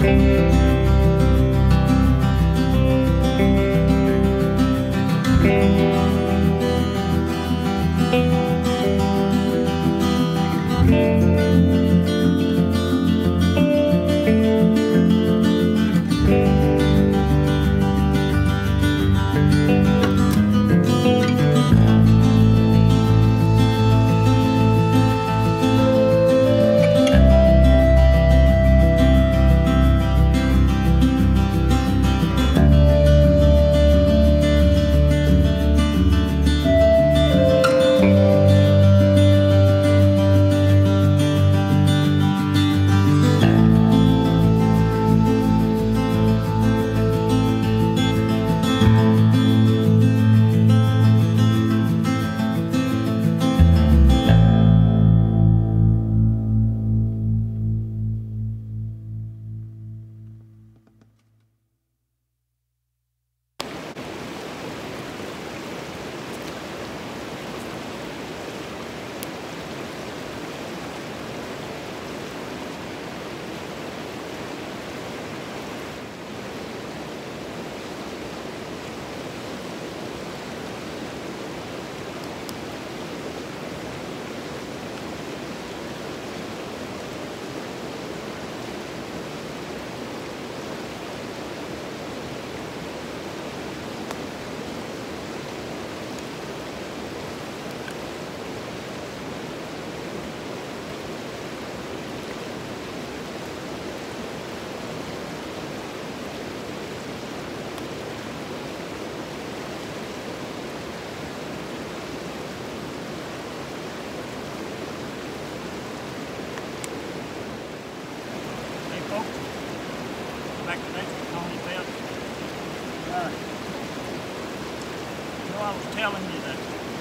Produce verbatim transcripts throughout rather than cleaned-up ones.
I was telling you that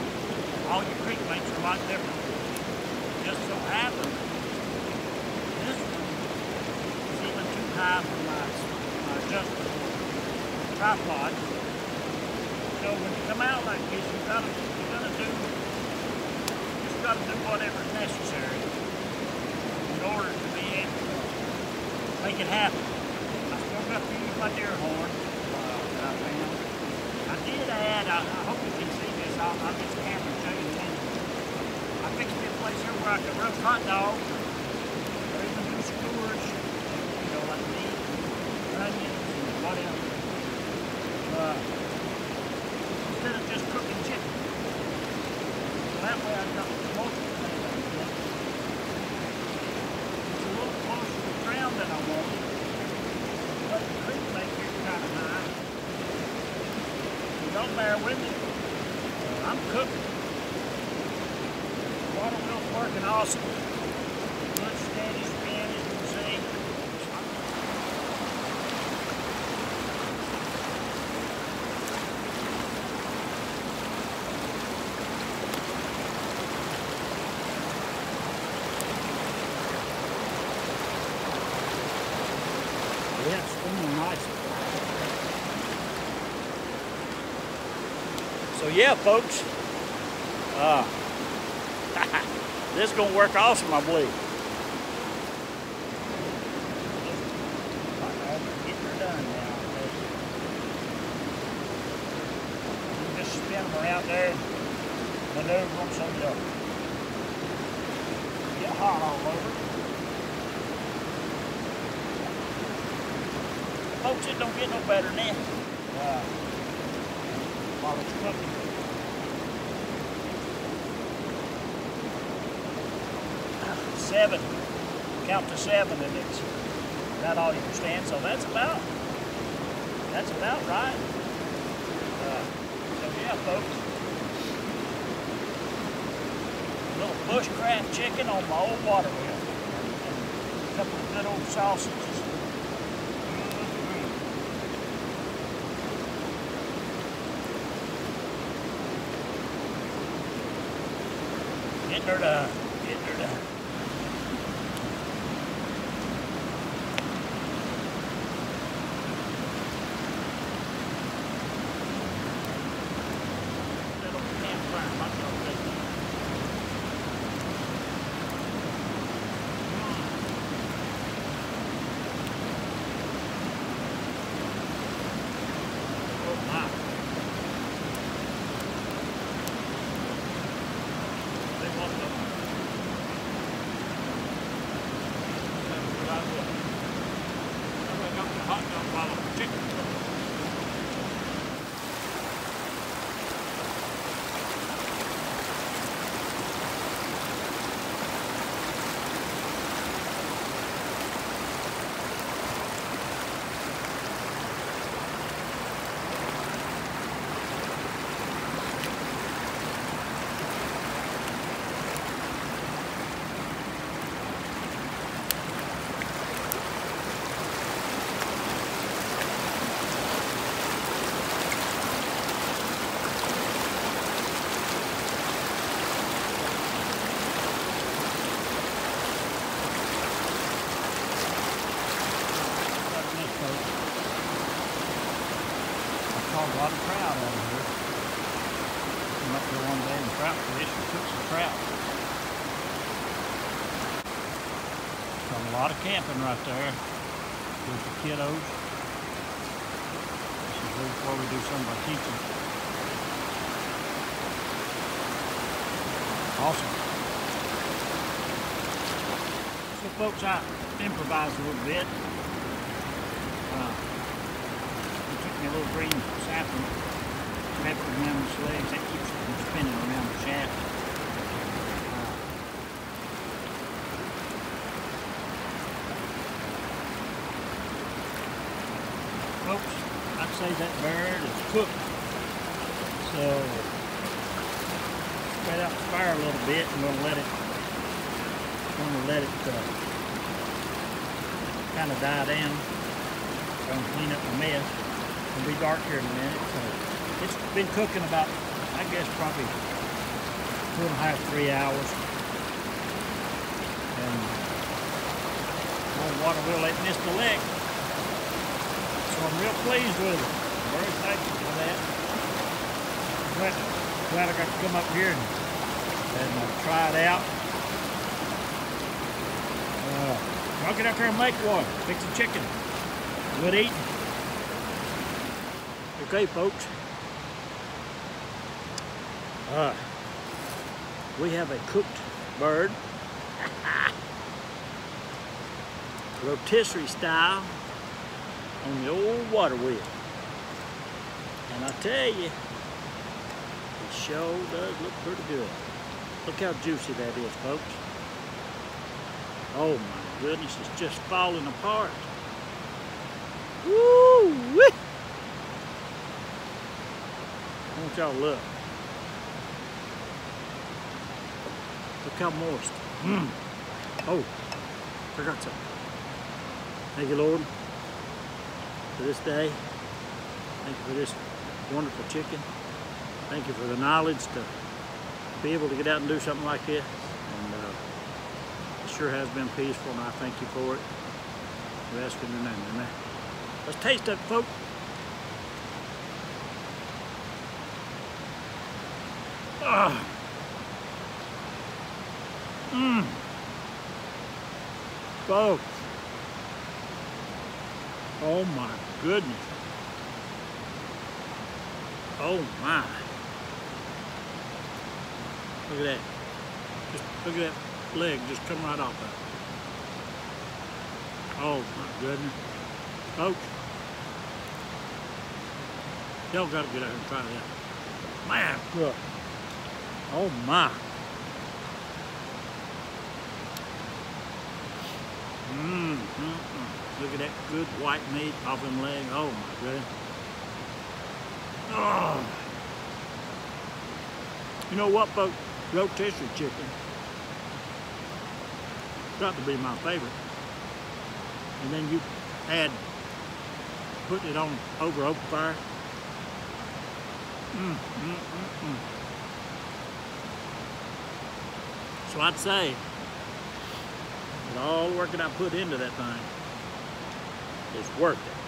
all your creek banks are a lot different. Just so happened, this one is even too high for my, my adjustable tripod. So when you come out like this, you gotta, you gotta do, you just gotta do whatever is necessary in order to be able to make it happen. I still got to use my deer horn. Uh, I found. I did add, I, I hope you can see this, I'll, I'll get the camera and show you in a minute. I fixed me a place here where I could roast hot dogs, or even do skewers, you know, like meat, onions, and whatever. Uh, instead of just cooking chicken. So that way I've got multiple things I can get. It's a little closer to the ground than I wanted, but the creek bank here is kind of high. Don't bear with me. I'm cooking. Water wheel's working awesome. Good steady spin, as you can see. Yeah, it's spinning nice. So yeah, folks, uh, this is going to work awesome, I believe. Getting her done now. You just spin them around there, maneuver them so you don't get hot all over. Folks, it don't get no better than that. Uh, while it's cooking. Seven, count to seven and it's about all you can stand, so that's about, that's about right. Uh, so yeah, folks, a little bushcraft chicken on my old water wheel, and a couple of good old sausages. Getting her done, getting her done. Little campfire, my favorite. caught a lot of trout out of here. Came up here one day and trout fish and took some trout. Got a lot of camping right there with the kiddos. This is where we do some of our teaching. Awesome. So folks, I improvised a little bit. Uh, it took me a little green sapling, wrapped it around his legs. That keeps it from spinning around the shaft. Uh, folks, I'd say that bird is cooked. So spread out the fire a little bit and we'll let it, we'll let it uh, kind of die down. I'm gonna clean up the mess. It'll be dark here in a minute. So it's been cooking about, I guess, probably two and a half, three hours. And more water will let mist the leg. So I'm real pleased with it. Very thankful for that. Glad, glad I got to come up here and, and uh, try it out. Uh, I'll get up here and make one. Fix some chicken. Good eating. Okay, folks. Uh, we have a cooked bird. Rotisserie style on the old water wheel. And I tell you, it sure does look pretty good. Look how juicy that is, folks. Oh my goodness, it's just falling apart. Woo-wee! I want y'all to look. Look how moist. Mm. Oh, forgot something. Thank you, Lord, for this day. Thank you for this wonderful chicken. Thank you for the knowledge to be able to get out and do something like this. And uh, it sure has been peaceful, and I thank you for it. We ask in your name, amen. Let's taste it, folks. Ah. Mmm. Folks. Oh my goodness. Oh my. Look at that. Just look at that leg just come right off that. Oh my goodness. Folks. Y'all gotta get out here and try that. Man, look. Oh my. Mmm. Mm, mm. Look at that good white meat off them legs. Oh my goodness. Oh. You know what, folks? Rotisserie chicken got to be my favorite. And then you add, put it on over open fire. Mm, mm, mm, mm. So I'd say that all the work that I put into that thing is worth it.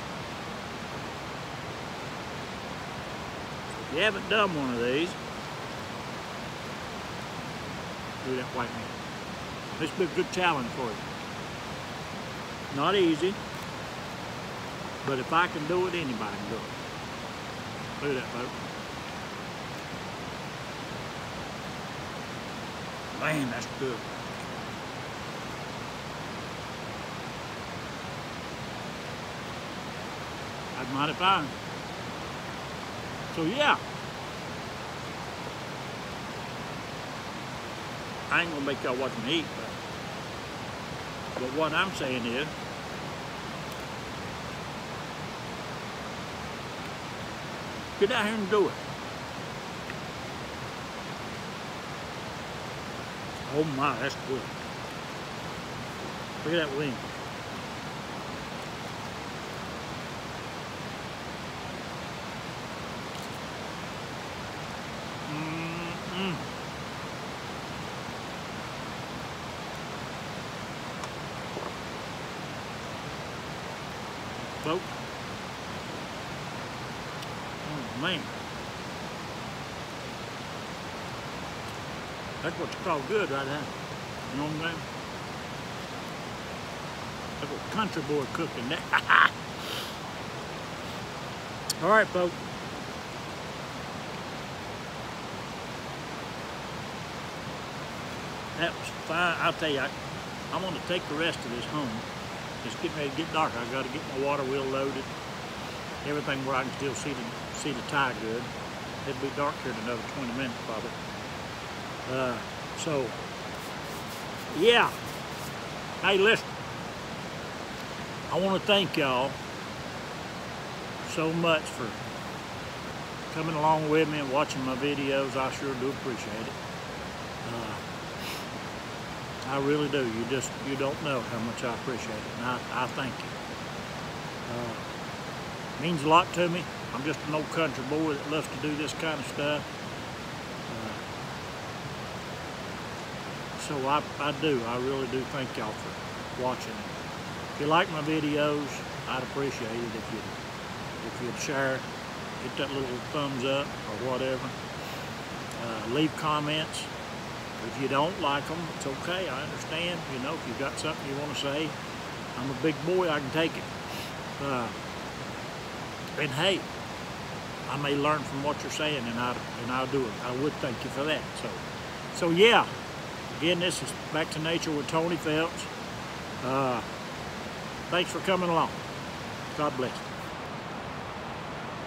If you haven't done one of these, do that white meat. This will be a good challenge for you. Not easy, but if I can do it, anybody can do it. Look at that, folks. Man, that's good. That's mighty fine. So yeah, I ain't gonna make y'all watch me eat, but, but what I'm saying is, get out here and do it. Oh my, that's good. Look at that wing. Mm-mm. Folks, Man. That's what you call good right now. You know what I'm saying? That's what country boy cooking there. All right, folks. That was fine. I'll tell you, I, I'm going to take the rest of this home. It's getting ready to get dark. I got to get my water wheel loaded. Everything where I can still see the see the tie good. It'll be dark here in another twenty minutes probably. Uh, so, yeah. Hey, listen. I want to thank y'all so much for coming along with me and watching my videos. I sure do appreciate it. Uh, I really do. You just, you don't know how much I appreciate it, and I, I thank you. Uh, it means a lot to me. I'm just an old country boy that loves to do this kind of stuff. Uh, so I, I do. I really do thank y'all for watching. If you like my videos, I'd appreciate it if you'd, if you'd share, hit that little thumbs up or whatever. Uh, leave comments. If you don't like them, it's okay. I understand. You know, if you've got something you want to say, I'm a big boy. I can take it. Uh, and hey, I may learn from what you're saying, and I and I'll do it. I would thank you for that. So, so yeah. Again, this is Back to Nature with Tony Phelps. Uh, thanks for coming along. God bless you.